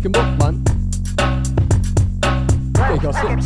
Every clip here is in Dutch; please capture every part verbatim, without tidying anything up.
hem op, man. Oké, gasten.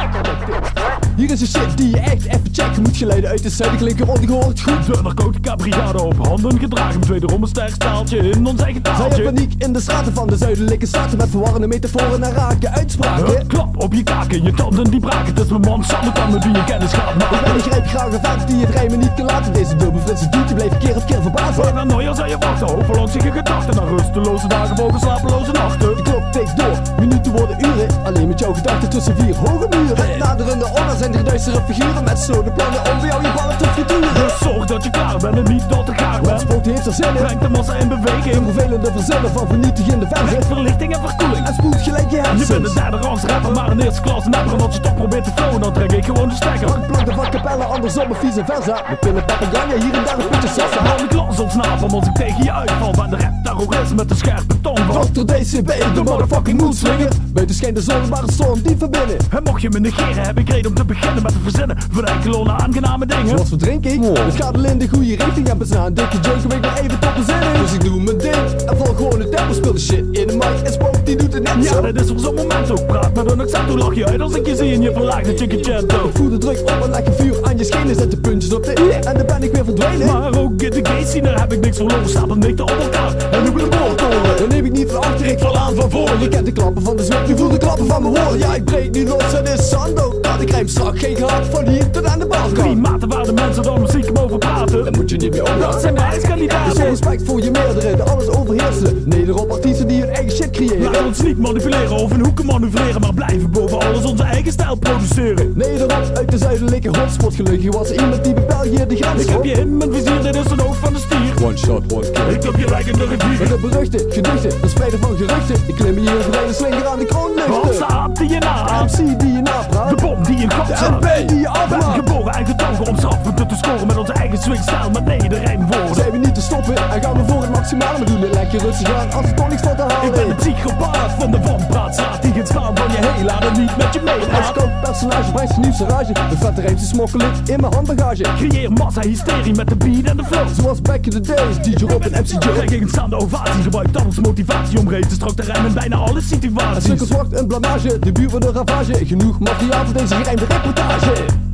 Hier is een shit die je echt even checken moet. Geluiden uit de zuidelijke linkerond, ik hoor het goed. De narcotica brigade op handen gedragen. Wederom een sterk staaltje in ons eigen taaltje. Zij in paniek in de straten van de zuidelijke staten. Met verwarrende metaforen en rake uitspraken. Hup, klap op je kaken, je tanden die braken. Het is mijn man Sander met wie je kennis gaat maken. Ik ben een greepgraag vent die het rijmen niet kan laten. Deze dubbelflitse dude die bleef keer op keer verbazen. Voor een nooier zou je wachten, overlangs je gedachten. Naar rusteloze dagen boven slapeloze nachten. De klok tikt door, minuten worden uren. Alleen met jouw gedachten tussen vier hoge muren. Het naderende oren zijn er duistere figuren. Met zo'n plannen om bij jou je ballen te frituren. Dus zorg dat je klaar bent en niet dat er gaar bent. Spook heeft er zin in. Brengt de massa in beweging. Een vervelende verzinnen van vernietigende verzen. Brengt verlichting en verkoeling. En spoelt gelijk je hersens. Je bent een derde rangs rapper, maar een eerste klas napper. En als je toch probeert te flowen, dan trek ik gewoon de stekker. Planten van kapellen, andersom en vice versa. Met pillen, papaganja, hier en daar een putje sassa. Haal de glas ontsnappen als ik tegen je uitval. Ben de rap terrorist met de scherpe tong van dokter D C B, de motherfucking moedslinger. Buiten schijnt de zon, maar een storm diep van binnen. En mocht je me negeren, heb ik reden om te beginnen met te verzinnen van enkele aangename dingen. Zoals verdrinking, oh. Het gaat al in de goede richting. En na een dikke joke weet ik nog even tot bezinning. Dus ik doe mijn ding en val gewoon het tempo. Speel de shit in de mic en spook die doet het net zo. Ja, dit is op zo'n moment ook. Praat met een accent, hoe lach je uit als ik je zie en je verlaagt de chickenchento. Ik voel de druk op en lekker vuur aan je schenen. Zet de puntjes op de i en dan ben ik weer verdwenen. Maar ook in de gate scene, daar heb ik niks verloren. Stapel meten op elkaar en nu ben ik boordtoren. Dan neem ik niet van achter, ik val aan van voor. Je kent de klappen van de zwip, je voelt de klappen van mijn woorden. Ja, ik breek nu los en is zando. Dat ik rijm strak, geen gehakt van hier tot aan de balkon. Klimaten waar de mensen dan muziek mogen praten. Dan moet je niet meer omgaan. Dat zijn wijskandidaten. Dus respect voor je meerdere, de alles overheersen. Nederhop artiesten die hun eigen shit creëren. Laat ons niet manipuleren of in hoeken manoeuvreren, maar blijven boven alles onze eigen stijl produceren. Nederhop uit de zuidelijke hotspot. Gelukkig was er iemand die bepaalt hier de grens. Ik heb je in mijn vizier, dit is een oog van de stier. One shot, one kill. Ik heb je lijken de rivier. Met de beruchte, geduchte, verspreiden van geruchten. Ik klim hier een geleide slinger aan de kroonluchten. Wat staat die je na? M C die je napraat. De bom die je gat de slaat. M P die je afmaakt. Ben geboren eigen togen om straffen te scoren met onze eigen swingstijl met nederrijmwoorden. Zijn we niet te stoppen en gaan we voor het maximale. We doen het lekker rustig aan als het toch niks van te halen. Ik ben de psychopaat van de wampraatstraat die het slaan van je heel laat en niet met je meepraat. Als personage brengt zijn nieuwste rage. De vette rijmse smokkelen in mijn handbagage. Creëer massa hysterie met de beat en de flow. Zoals back in the days, D J Rob en M C Joe. Krijg ik een staande ovatie, gebruik dat als motivatie om reden strak te rijmen in bijna alle situaties. Sukkels wacht een blamage, de buurt wordt een ravage. Genoeg materiaal voor deze gerijmde reportage.